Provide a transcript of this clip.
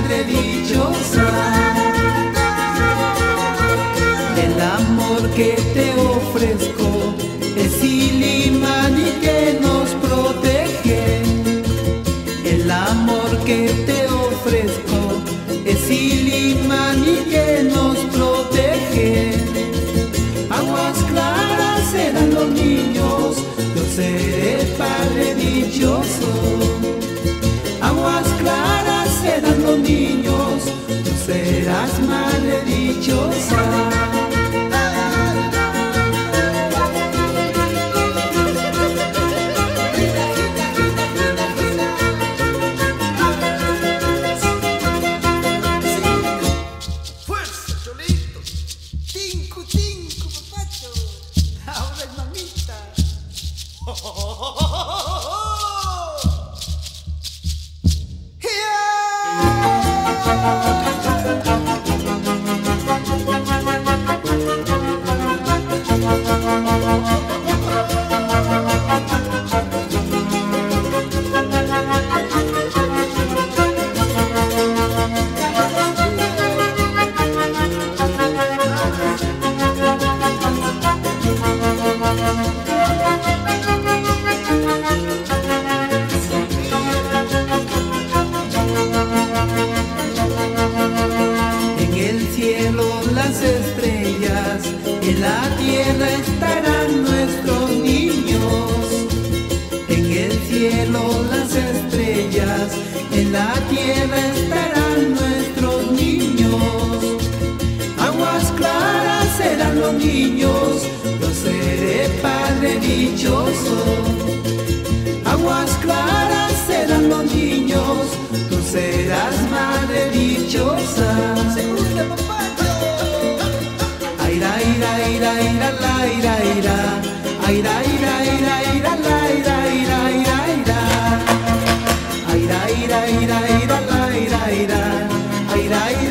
madre dichosa. El amor que te ofrezco es ilimán y que nos protege. El amor que te ofrezco es ilimán y que nos protege. Aguas claras serán los niños, yo seré padre dichoso. Aguas claras serán los niños, tú serás madre dichosa. Las estrellas, en la tierra estarán nuestros niños. En el cielo las estrellas, en la tierra estarán nuestros niños. Aguas claras serán los niños, yo seré padre dichoso. Aguas claras serán los niños, tú serás madre dichosa. Aira, ira, ira, ira, la, ira, ira. Aira, ira, ira, ira, la, ira, ira, ira, ira. Aira, ira, ira, ira, la, ira, ira. Aira, ira.